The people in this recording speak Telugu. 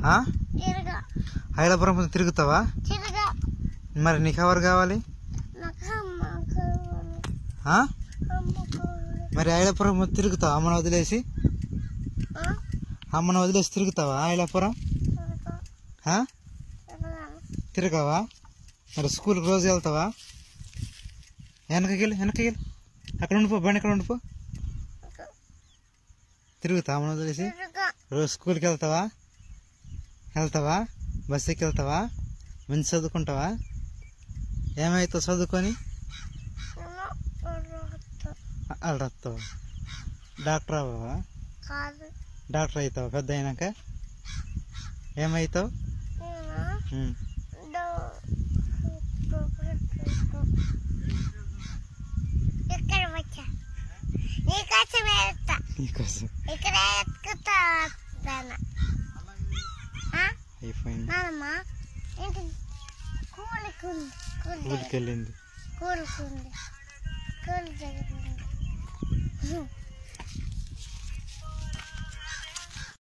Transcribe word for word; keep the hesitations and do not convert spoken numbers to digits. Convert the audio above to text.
ఐలాపురం తిరుగుతావా? మరి నీకు ఎవరు కావాలి? మరి ఐలాపురం తిరుగుతావా? అమ్మను వదిలేసి అమ్మను వదిలేసి తిరుగుతావా ఐలాపురం? తిరగవా? మరి స్కూల్కి రోజు వెళ్తావా? వెనకకి వెళ్ళి వెనకకి వెళ్ళి అక్కడ ఉండిపో, బండి అక్కడ ఉండిపో. తిరుగుతావా అమ్మను వదిలేసి? రోజు స్కూల్కి వెళ్తావా? వెళ్తావా? బస్ ఎక్కి వెళ్తావా? మంచి చదువుకుంటావా? ఏమవుతావు చదువుకొని? వాళ్ళు వస్తావా? డాక్టర్ అవ్వవా? డాక్టర్ అవుతావా పెద్ద అయినాక? ఏమవుతావు? నీకోసం అయిపోయింది. కూలికి వెళ్ళింది.